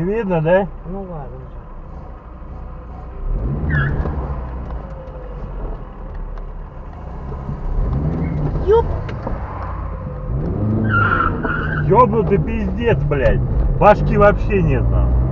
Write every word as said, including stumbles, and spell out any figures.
видно, да? Ну ладно. Ёп! Ёбнутый пиздец, блядь. Башки вообще нет нам.